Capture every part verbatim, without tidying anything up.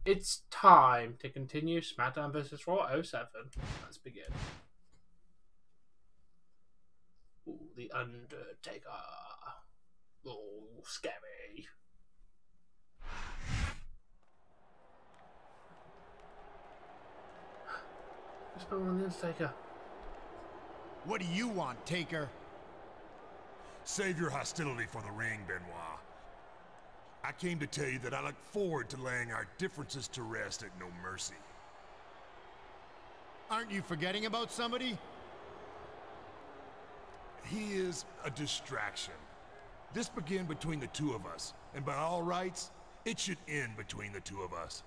It's time to continue SmackDown versus Raw oh seven. Let's begin. Ooh, the Undertaker. Oh, scary. What's going on, the Undertaker? What do you want, Taker? Save your hostility for the ring, Benoit. I came to tell you that I look forward to laying our differences to rest at No Mercy. Aren't you forgetting about somebody? He is a distraction. This began between the two of us, and by all rights, it should end between the two of us.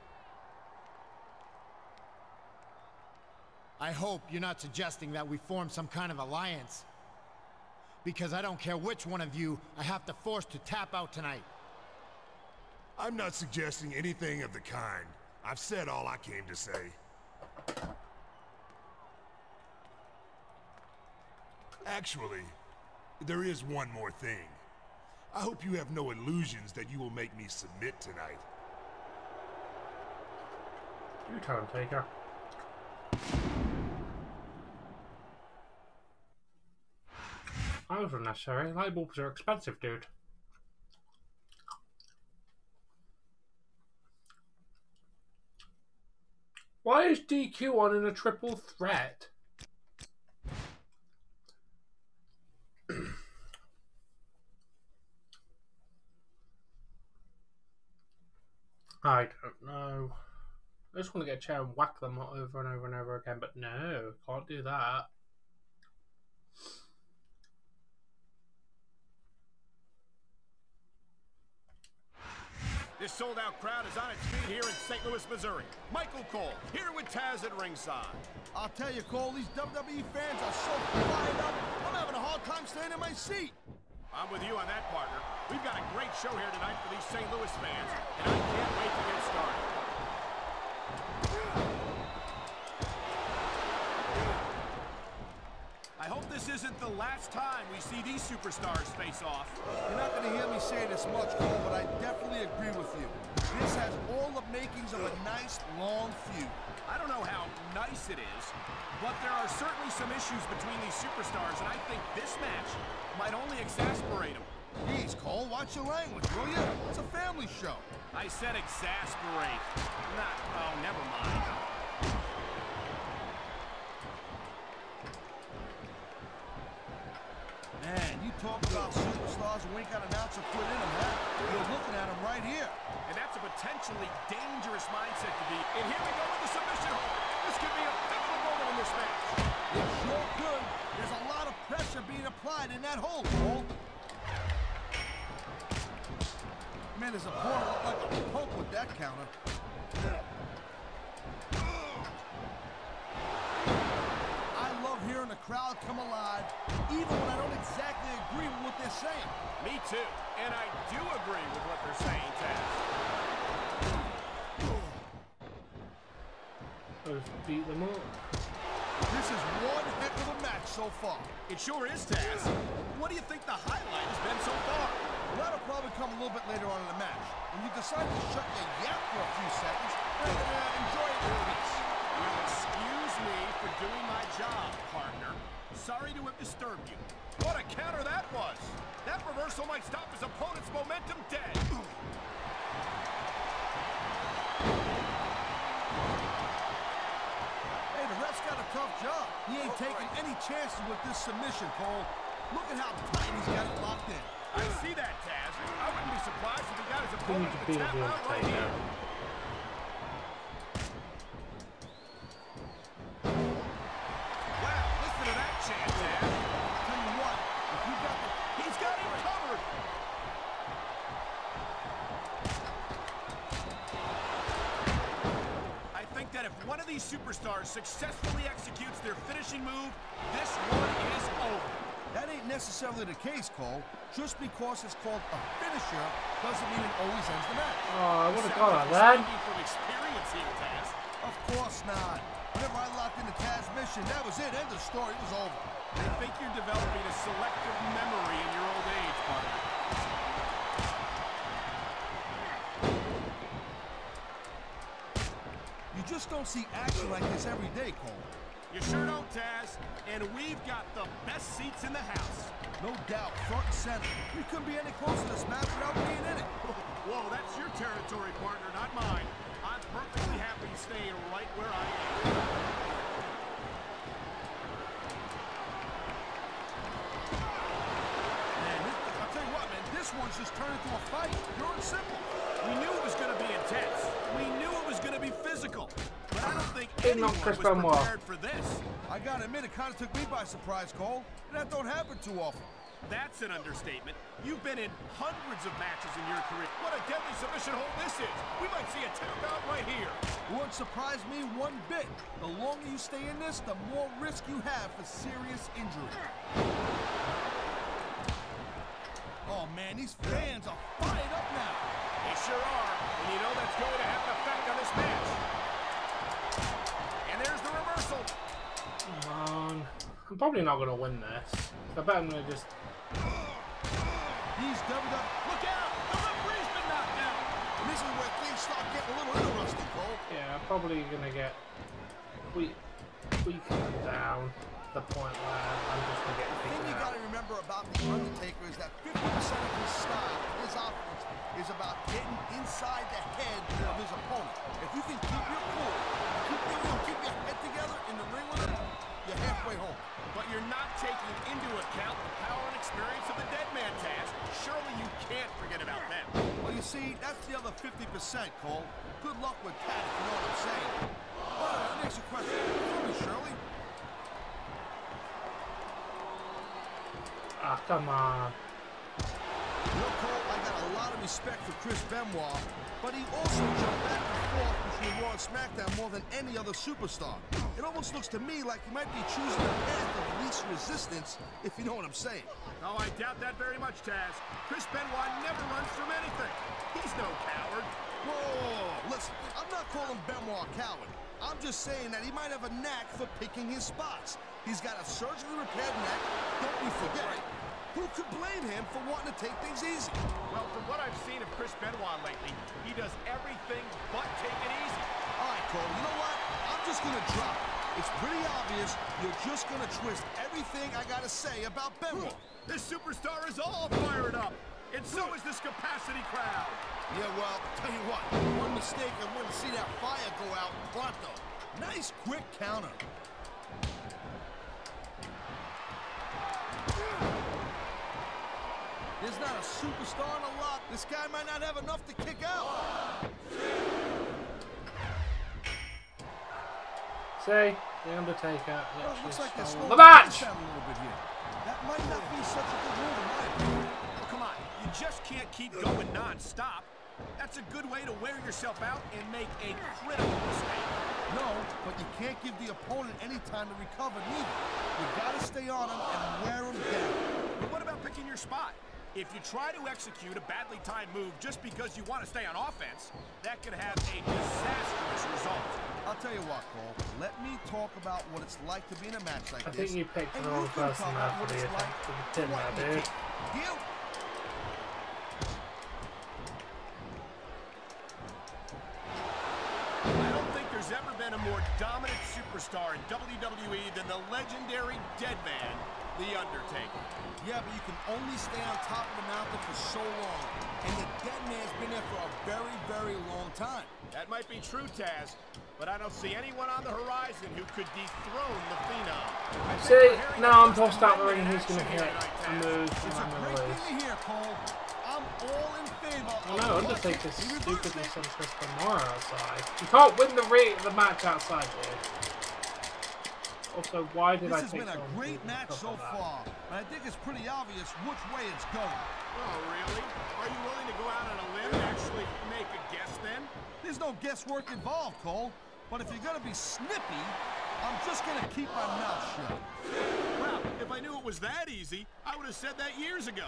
I hope you're not suggesting that we form some kind of alliance. Because I don't care which one of you I have to force to tap out tonight. I'm not suggesting anything of the kind. I've said all I came to say. Actually, there is one more thing. I hope you have no illusions that you will make me submit tonight. You turn, Taker. That was unnecessary. Light bulbs are expensive, dude. Why is D Q on in a triple threat? I don't know. I just want to get a chair and whack them over and over and over again, but no, can't do that. This sold-out crowd is on its feet here in Saint Louis, Missouri. Michael Cole, here with Taz at ringside. I'll tell you, Cole, these W W E fans are so fired up, I'm having a hard time staying in my seat. I'm with you on that, partner. We've got a great show here tonight for these Saint Louis fans, and I can't wait to get started. I hope this isn't the last time we see these superstars face off. You're not going to hear me say this much, Cole, but I definitely agree with you. This has all the makings of a nice, long feud. I don't know how nice it is, but there are certainly some issues between these superstars, and I think this match might only exasperate them. Jeez, Cole, watch your language, will you? It's a family show. I said exasperate. Not, oh, never mind. Man, you talk about superstars who ain't got an ounce of quit in them, huh? You're looking at them right here. And that's a potentially dangerous mindset to be. And here we go with the submission hold. This could be a pivotal moment in this match. It sure could. There's a lot of pressure being applied in that hold, Cole. Man, his opponent looked like a poke with that counter. I love hearing the crowd come alive, even when I don't exactly agree with what they're saying. Me too. And I do agree with what they're saying, Taz. Let's beat them up. This is one heck of a match so far. It sure is, Taz. What do you think the highlight has been so far? Well, that'll probably come a little bit later on in the match. When you decide to shut your yap for a few seconds, and uh, enjoy it in peace. Well, excuse me for doing my job, partner. Sorry to have disturbed you. What a counter that was! That reversal might stop his opponent's momentum dead. Hey, the ref's got a tough job. He ain't taking any chances with this submission, Cole. Look at how tight he's got it locked in. I see that, Taz. I wouldn't be surprised if he got his We need opponent to to beat tap the out right Undertaker. here. Wow, listen to that chant, Taz. Tell you what, if you got the... He's got him covered. I think that if one of these superstars successfully executes their finishing move, this one is over. That ain't necessarily the case, Cole. Just because it's called a finisher doesn't mean it always ends the match. Oh, I would have Sounds got like that you're then. speaking from experience here, Taz. Of course not. Whenever I locked into Taz mission, that was it. End of story. It was over. I think you're developing a selective memory in your old age, partner. You just don't see action like this every day, Cole. You sure don't, Taz. And we've got the best seats in the house. No doubt, front and center. We couldn't be any closer to this match without being in it. Whoa, that's your territory, partner, not mine. I'm perfectly happy staying right where I am. Man, this, I'll tell you what, man, this one's just turned into a fight. Pure and simple. We knew it was going to be intense. We knew it was going to be physical. But I don't think Didn't anyone knock Chris was Benoit. prepared for this. I gotta admit, it kind of took me by surprise, Cole. That don't happen too often. That's an understatement. You've been in hundreds of matches in your career. What a deadly submission hold this is. We might see a tap out right here. It wouldn't surprise me one bit. The longer you stay in this, the more risk you have for serious injury. Oh, man, these fans are fired up now. They sure are. And you know that's going to have an effect on this match. And there's the reversal. Come on. I'm probably not going to win this. I bet I'm going to just... He's doubled up. Look out! The referee's been knocked out. And this is where things start getting a little interesting, Cole. Yeah, I'm probably going to get... We... We come down the point where I'm just going to get The thing taken you out. got to remember about The Undertaker is that fifty percent of his style, his offense, is about getting inside the head of his opponent. If you can keep your cool, keep your, you know, keep your head together in the ring with him, you're halfway home. But you're not taking into account the power and experience of the dead man, Taz. Surely you can't forget about them. Well, you see, that's the other fifty percent, Cole. Good luck with that, if you know what I'm saying. All right, let me ask you a question. Tell me, Shirley. Ah, come on. You know, Cole, I got a lot of respect for Chris Benoit, but he also jumped back and forth between Raw and SmackDown more than any other superstar. It almost looks to me like he might be choosing the path of least resistance, if you know what I'm saying. Oh, I doubt that very much, Taz. Chris Benoit never runs from anything. He's no coward. Whoa, listen, I'm not calling Benoit a coward. I'm just saying that he might have a knack for picking his spots. He's got a surgically repaired neck, don't we forget it. Who could blame him for wanting to take things easy? Well, from what I've seen of Chris Benoit lately, he does everything but take it easy. All right, Cole, you know what? I'm just going to drop it. It's pretty obvious you're just going to twist everything I got to say about Benoit. This superstar is all fired up, and so is this capacity crowd. Yeah, well, tell you what, one mistake and we're going to see that fire go out pronto. Nice quick counter. There's not a superstar in the lot. This guy might not have enough to kick out. See? The Undertaker. Well, it looks like they're slowing the match! down a little bit here. That might not be such a good move in my opinion. Oh, come on, you just can't keep going non-stop. That's a good way to wear yourself out and make a critical mistake. No, but you can't give the opponent any time to recover neither. You gotta stay on him and wear him down. But what about picking your spot? If you try to execute a badly timed move just because you want to stay on offense, that could have a disastrous result. I'll tell you what, Cole. Let me talk about what it's like to be in a match like I this. think you picked and the wrong you can person talk there about for what the it's attack like to the pin to there, what you dude. take. Deal? I don't think there's ever been a more dominant superstar in W W E than the legendary dead man, The Undertaker. Yeah, but you can only stay on top of the mountain for so long. And the dead man's been there for a very, very long time. That might be true, Taz, but I don't see anyone on the horizon who could dethrone the Phenom. I think See, we're hearing now I'm the first tossed out the ring, amendment he's going to action hit here tonight, a Taz. move, It's and a I'm going great to thing lose. to hear, Cole. I'm all in favor Oh of no, what Undertaker's he reversed stupidness it. on Chris Benoit outside. You can't win the re the match outside here. Also, why did This I has take been a so great long match to so cover that? far, but I think it's pretty obvious which way it's going. Oh, really? Are you willing to go out on a limb and actually make a guess then? There's no guesswork involved, Cole. But if you're going to be snippy, I'm just going to keep my mouth shut. Well, if I knew it was that easy, I would have said that years ago.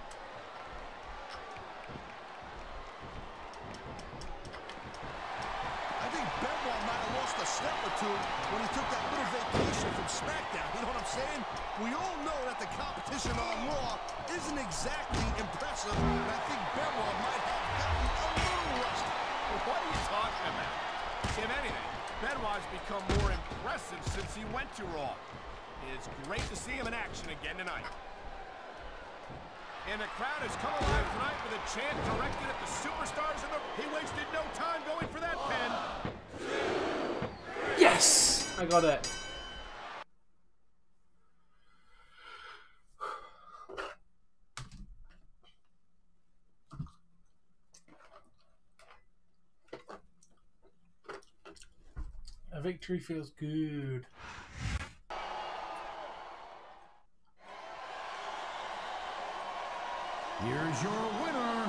I think Benoit might have lost a step or two when he took that little vacation from SmackDown. You know what I'm saying? We all know that the competition on Raw isn't exactly impressive, and I think Benoit might have gotten a little rusty. What are you talking about? If anything, Benoit's become more impressive since he went to Raw. It's great to see him in action again tonight. And the crowd has come alive tonight with a chant directed at the superstars in the... He wasted no time going for that pin. Yes! I got it. A victory feels good. Here's your winner,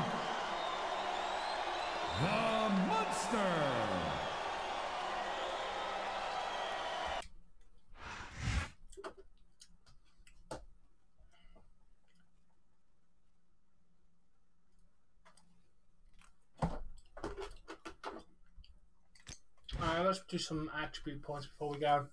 the Monster. Alright, let's do some attribute points before we go.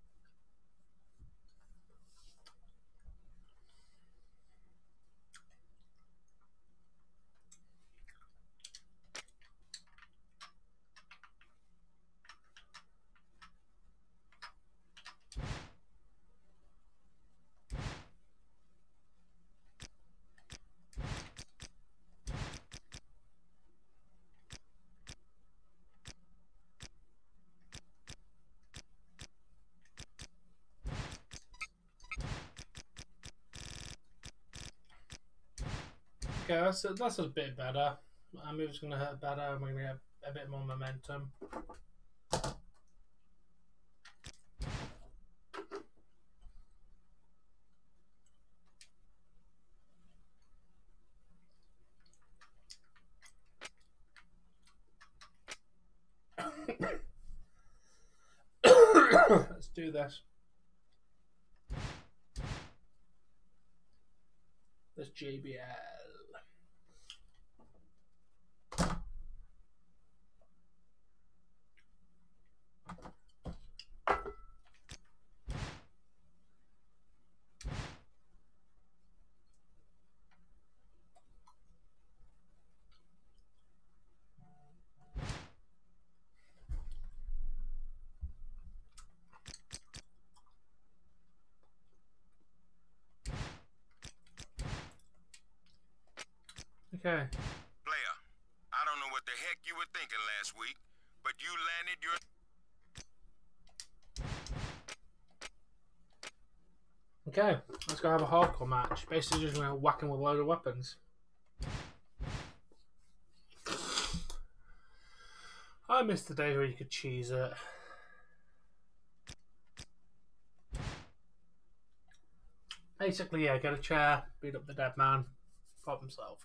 Okay, that's a, that's a bit better. Our move's going to hurt better and we're going to get a bit more momentum. Let's do this. This J B L. Okay. Player, I don't know what the heck you were thinking last week, but you landed your... Okay, let's go have a hardcore match. Basically just going to whack him with a load of weapons. I miss the days where you could cheese it. Basically, yeah, get a chair, beat up the dead man, problem solved.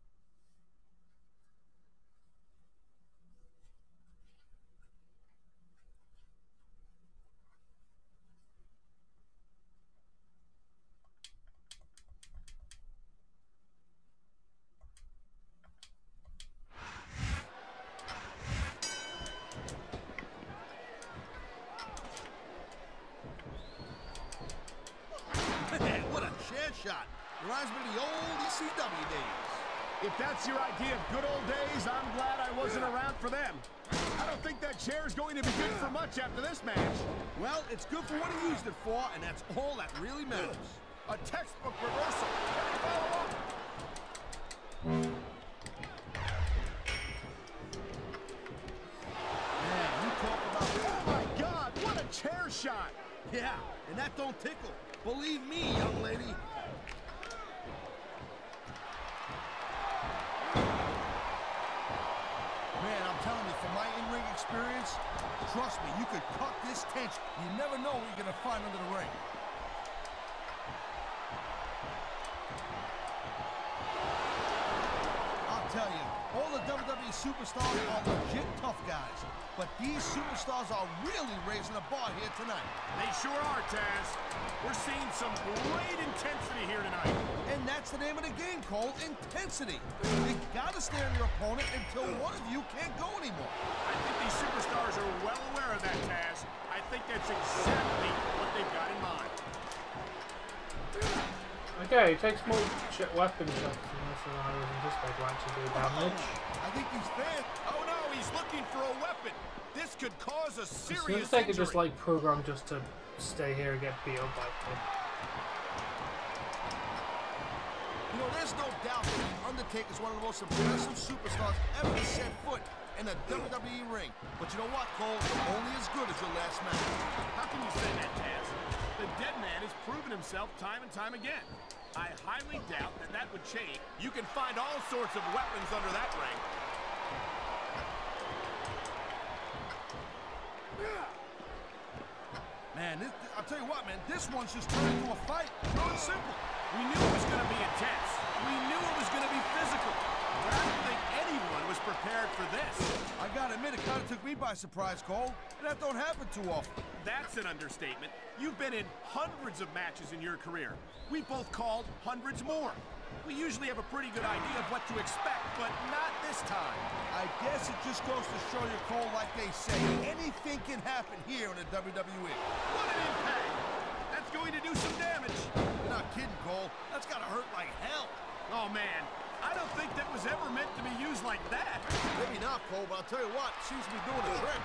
Shot. Reminds me of the old E C W days. If that's your idea of good old days, I'm glad I wasn't around for them. I don't think that chair is going to be good for much after this match. Well, it's good for what he used it for, and that's all that really matters. A textbook reversal. Can we follow up? Man, you talk about... Oh my God, what a chair shot. Yeah, and that don't tickle. Believe me, young lady. Man, I'm telling you, from my in-ring experience, trust me, you could cut this tension. You never know what you're going to find under the ring. I'll tell you, all the W W E superstars are legit tough guys. But these superstars are really raising the bar here tonight. They sure are, Taz. We're seeing some great intensity here tonight. And that's the name of the game, Cole, intensity. You gotta stare at your opponent until one of you can't go anymore. I think these superstars are well aware of that, Taz. I think that's exactly what they've got in mind. Okay, it takes more weapon shots than this than I was anticipating to actually do damage. I think he's fair. Oh no, he's looking for a weapon. This could cause a It serious seems like injury. it's just like programmed just to stay here and get beat up by them. You know, there's no doubt that The Undertaker is one of the most impressive superstars ever to set foot in a W W E ring. But you know what, Cole? You're only as good as your last match. How can you say that, Taz? The dead man has proven himself time and time again. I highly doubt that that would change. You can find all sorts of weapons under that ring. Man, this, I'll tell you what, man, this one's just turned into a fight. Pure and simple. We knew it was going to be intense. We knew it was going to be physical. But I don't think anyone was prepared for this. I gotta admit, it kind of took me by surprise, Cole. And that don't happen too often. That's an understatement. You've been in hundreds of matches in your career. We've both called hundreds more. We usually have a pretty good idea of what to expect, but not this time. I guess it just goes to show you, Cole, like they say, anything can happen here in the W W E. What an impact! That's going to do some damage. You're not kidding, Cole. That's gotta hurt like hell. Oh, man. I don't think that was ever meant to be used like that. Maybe not, Cole, but I'll tell you what, it seems to be doing the trick.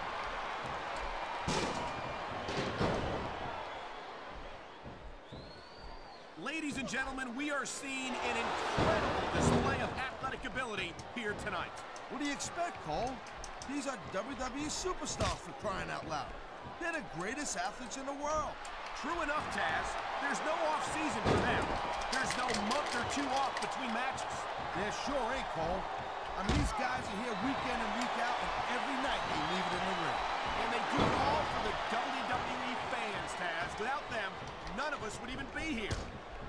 Ladies and gentlemen, we are seeing an incredible display of athletic ability here tonight. What do you expect, Cole? These are W W E superstars, for crying out loud. They're the greatest athletes in the world. True enough, Taz. There's no off-season for them. There's no month or two off between matches. There sure ain't, Cole. I mean, these guys are here week in and week out, and every night they leave it in the ring. And they do it all for the W W E fans, Taz. Without them, none of us would even be here.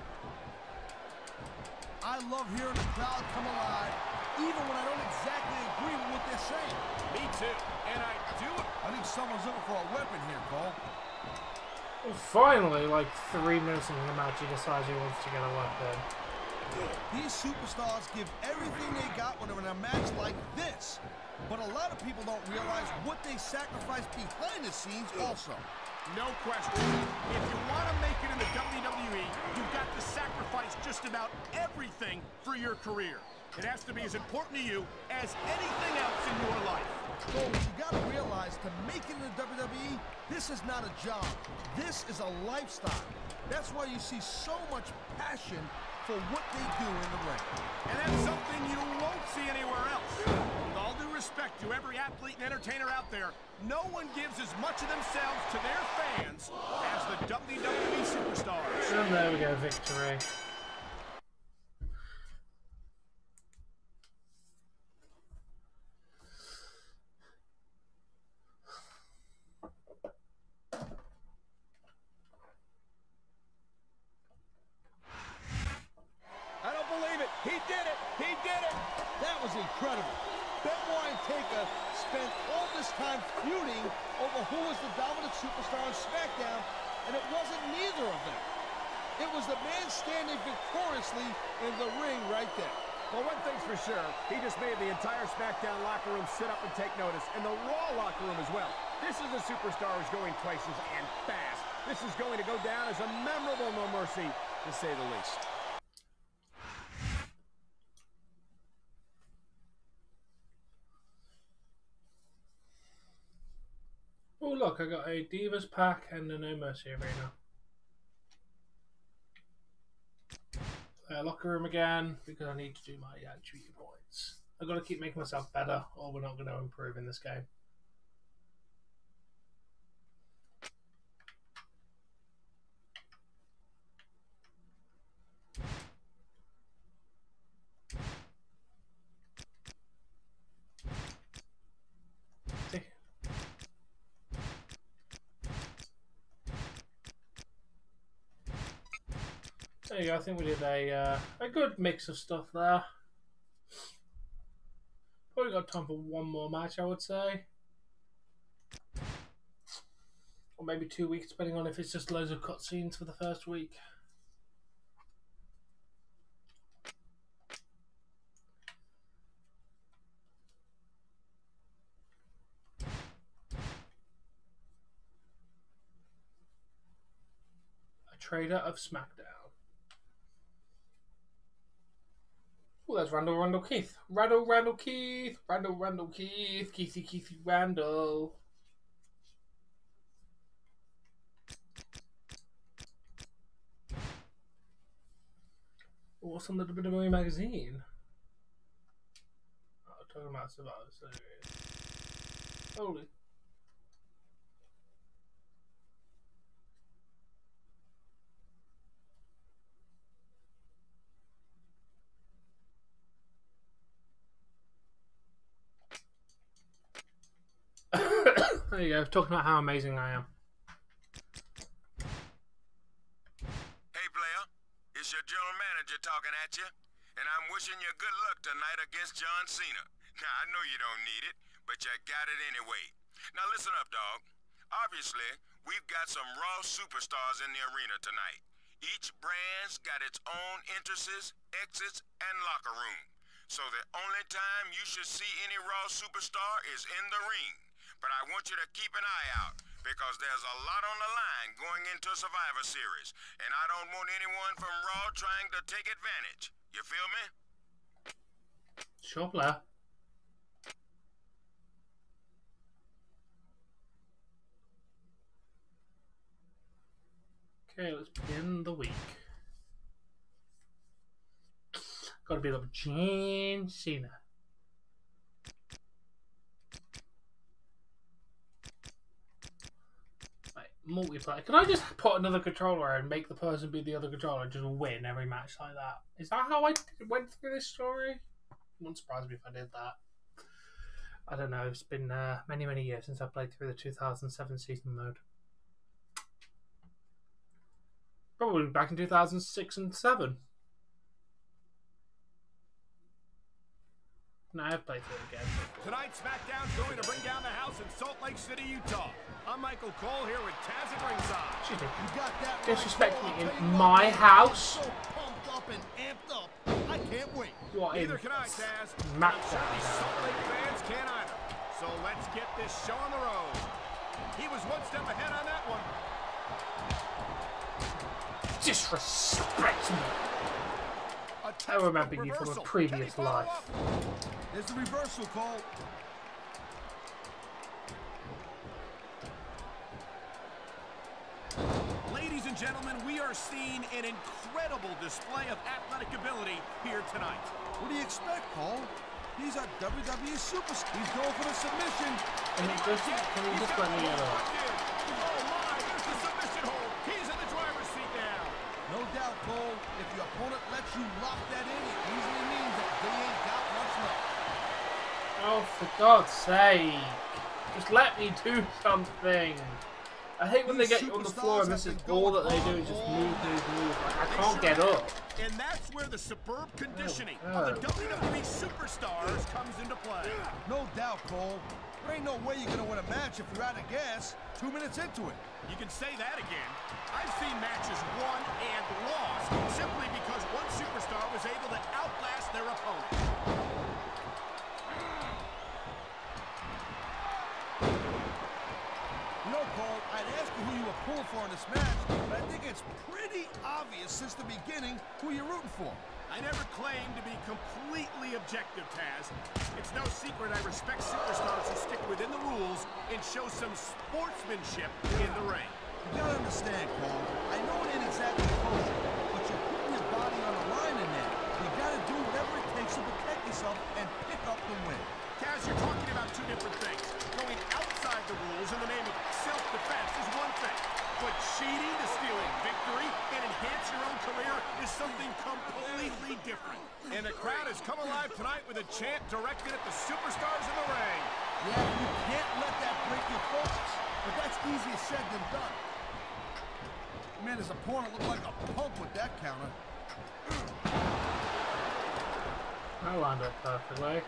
I love hearing the crowd come alive, even when I don't exactly agree with what they're saying. Me too. And I do it. I think someone's looking for a weapon here, Cole. Well, finally, like three minutes into the match, he decides he wants to get a weapon. These superstars give everything they got when they're in a match like this. But a lot of people don't realize what they sacrifice behind the scenes also. No question. If you want to make it in the W W E, you've got to sacrifice just about everything for your career. It has to be as important to you as anything else in your life. So you got to realize, to make it in the W W E, this is not a job. This is a lifestyle. That's why you see so much passion for what they do in the ring. And that's something you won't see anywhere else. With all due respect to every athlete and entertainer out there, no one gives as much of themselves to their fans as the W W E superstars. And there we go, victory. I don't believe it. He did it. He did it. That was incredible. Benoit and Taker spent all this time feuding over who was the dominant superstar on SmackDown, and it wasn't neither of them. It was the man standing victoriously in the ring right there. Well, one thing's for sure, he just made the entire SmackDown locker room sit up and take notice, and the Raw locker room as well. This is a superstar who's going places and fast. This is going to go down as a memorable No Mercy, to say the least. Oh look, I got a Divas pack and a No Mercy arena. Uh, locker room again, because I need to do my uh, duty points. I've got to keep making myself better, or we're not going to improve in this game. See? There you go, I think we did a, uh, a good mix of stuff there. Probably got time for one more match, I would say. Or maybe two weeks, depending on if it's just loads of cutscenes for the first week. A Traitor of SmackDown. Oh, that's Randall Randall Keith. Randall Randall Keith. Randall Randall Keith. Keithy Keithy Randall. what's on the W W E magazine? Oh, talking about Survivor Series. Holy. There you go, talking about how amazing I am. Hey, player. It's your general manager talking at you, and I'm wishing you good luck tonight against John Cena. Now, I know you don't need it, but you got it anyway. Now, listen up, dog. Obviously, we've got some Raw superstars in the arena tonight. Each brand's got its own entrances, exits, and locker room. So the only time you should see any Raw superstar is in the ring. But I want you to keep an eye out, because there's a lot on the line going into Survivor Series, and I don't want anyone from Raw trying to take advantage. You feel me? Sure, Blair. Okay, let's begin the week. Gotta be a little John Cena. Multiplayer. Can I just put another controller and make the person be the other controller and just win every match like that? Is that how I went through this story? It wouldn't surprise me if I did that. I don't know. It's been uh, many, many years since I played through the two thousand seven season mode. Probably back in two thousand six and seven. No, I've played through it again. Tonight's SmackDown's going to bring down the house in Salt Lake City, Utah. I'm Michael Cole here with Taz at ringside. Excuse me. You got that right, Disrespect Cole. me I'll in tell you my what, house. I'm so pumped up and amped up. I can't wait. What Neither in can I, Taz. Smackdown. I'm sure these Salt Lake fans can't either. So let's get this show on the road. He was one step ahead on that one. Disrespect me. I remember you from a previous life. There's the reversal, Cole. Ladies and gentlemen, we are seeing an incredible display of athletic ability here tonight. What do you expect, Cole? He's a W W E superstar. He's going for the submission. Can you just, can you just let me know? Oh my, there's the submission hold. He's in the driver's seat now. No doubt, Cole. If your opponent lets you lock that in, it usually means that they ain't got much left. Oh, for God's sake. Just let me do something. I hate when they get you on the floor and this is all that they do is just move, move, move. Like, I can't get up. And that's where the superb conditioning Oh, of the W W E superstars comes into play. No doubt, Cole. There ain't no way you're going to win a match if you're out of gas two minutes into it. You can say that again. I've seen matches won and lost simply because one superstar was able to outlast their opponent. You know, Cole, I'd ask you who you were pulling for in this match, but I think it's pretty obvious since the beginning who you're rooting for. I never claimed to be completely objective, Taz. It's no secret I respect superstars who stick within the rules and show some sportsmanship in the ring. You gotta understand, Cole. I know it ain't exactly kosher, but you're putting your body on the line in there. You gotta do whatever it takes to protect yourself and pick up the win. Taz, you're talking about two different things. Going outside the rules in the name of self-defense is one thing, but cheating to stealing victory and enhance your own career is something completely different. And the crowd has come alive tonight with a chant directed at the superstars in the ring. Yeah, you can't let that break your focus, but that's easier said than done. Man, his opponent looked like a punk with that counter. I lined up perfectly.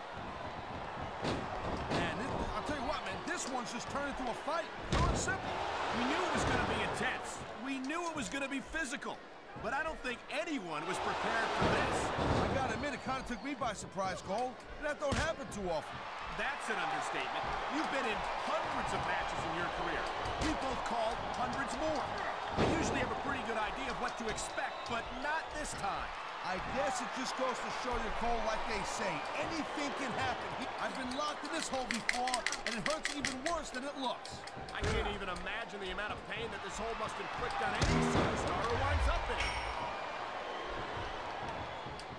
Man, this, I'll tell you what, man, this one's just turned into a fight. Pure and simple. We knew it was going to be intense. We knew it was going to be physical. But I don't think anyone was prepared for this. I gotta admit, it kind of took me by surprise, Cole. That don't happen too often. That's an understatement. You've been in hundreds of matches in your career. We both called hundreds more. We usually have a pretty good idea of what to expect, but not this time. I guess it just goes to show you, Cole, like they say, anything can happen. I've been locked in this hole before, and it hurts even worse than it looks. I can't even imagine the amount of pain that this hole must inflict on any superstar who winds up in it.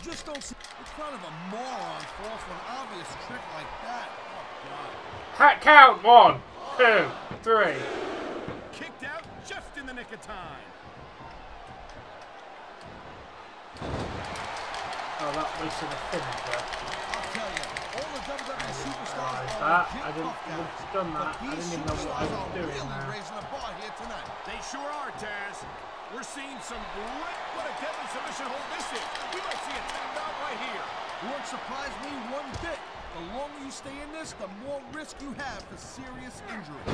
just don't see what kind of a moron falls for an obvious trick like that. Oh, God. Hat count. One, two, three. Kicked out just in the nick of time. Oh, that wasted a finish there. I'll tell you, all the W W E superstars realize are that. legit I didn't- tough I guys. have done that. But I these didn't even know what I superstars was are doing really there. raising the bar here tonight. They sure are, Taz. We're seeing some great, what a deadly submission hold this is. We might see a tap out right here. Won't surprise me one bit. The longer you stay in this, the more risk you have for serious injury.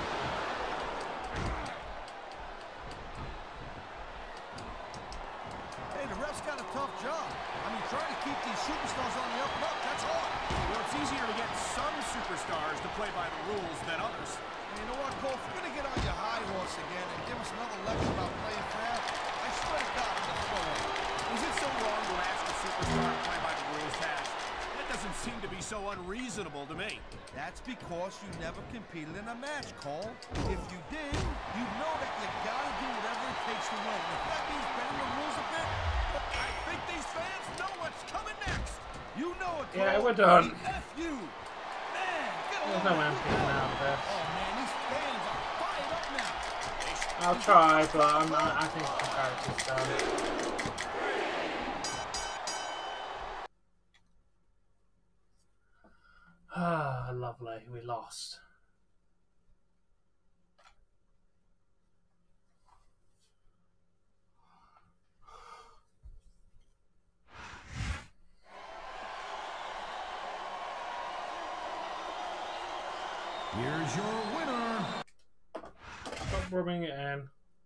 Hey, the ref's got a tough job. I mean, trying to keep these superstars on the up and up, that's hard. Well, it's easier to get some superstars to play by the rules than others. And you know what, Cole? If you're going to get on your high horse again and give us another lecture about playing fair, I swear to God, I'm going to throw in. Is it so wrong to ask a superstar to play by the rules, Taz? That doesn't seem to be so unreasonable to me. That's because you never competed in a match, Cole. If you did, you know that you gotta do whatever it takes to win. If that means bending the rules a bit, I think these fans know what's coming next. you know it, Cole. Yeah, we're done. F you. Man, get There's along no with empty it. now of this. Oh, man, these fans are fired up now. I'll try, but I'm, I, I think the character's done. Ah, lovely. We lost. Here's your winner. Stop rubbing it in.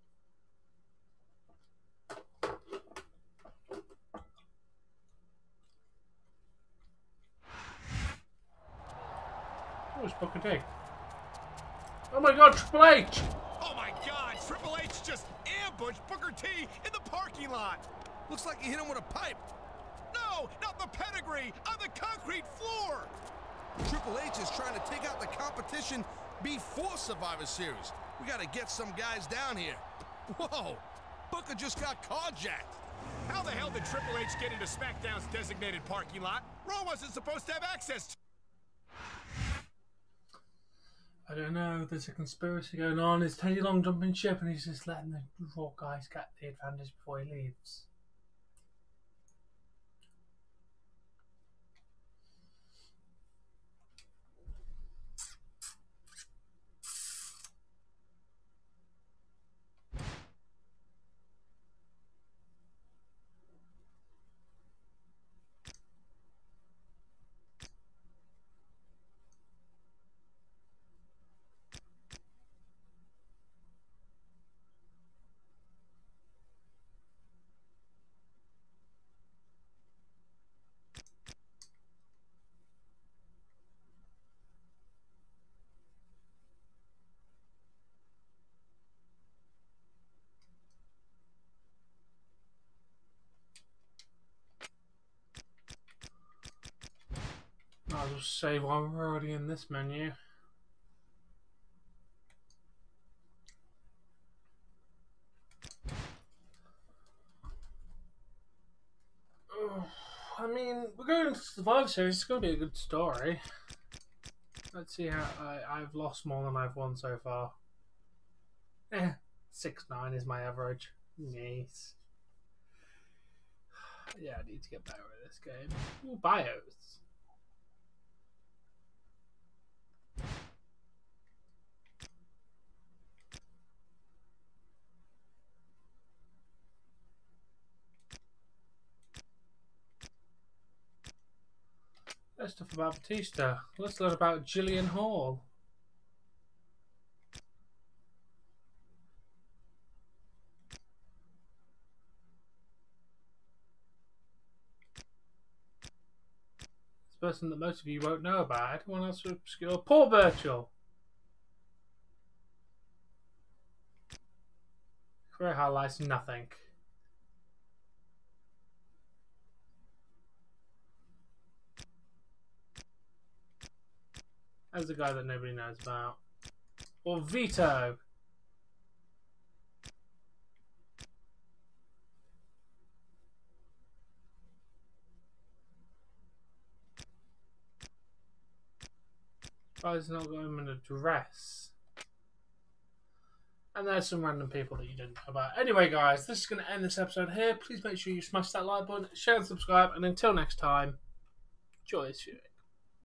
Oh, it's Booker T. Oh my God, Triple H! Oh my God, Triple H just ambushed Booker T in the parking lot. Looks like you hit him with a pipe. No, not the pedigree, on the concrete floor. Triple H is trying to take out the competition before Survivor Series. We gotta get some guys down here. Whoa, Booker just got carjacked. How the hell did Triple H get into SmackDown's designated parking lot? Raw wasn't supposed to have access to. I don't know, there's a conspiracy going on. Is Teddy Long jumping ship and he's just letting the Raw guys get the advantage before he leaves? Might as well save while we're already in this menu. Oh, I mean, we're going to Survivor Series. It's going to be a good story. Let's see how I, I've lost more than I've won so far. Eh, six nine is my average. Nice. Yeah, I need to get better at this game. Ooh, bios. There's stuff about Batista. Let's learn about Jillian Hall. This person that most of you won't know about. Everyone else is obscure. Paul Burchill. Career highlights, nothing. As a guy that nobody knows about. Or Vito. Guy's not got him in a dress. And there's some random people that you didn't know about. Anyway, guys, this is going to end this episode here. Please make sure you smash that like button, share and subscribe. And until next time, enjoy this shooting.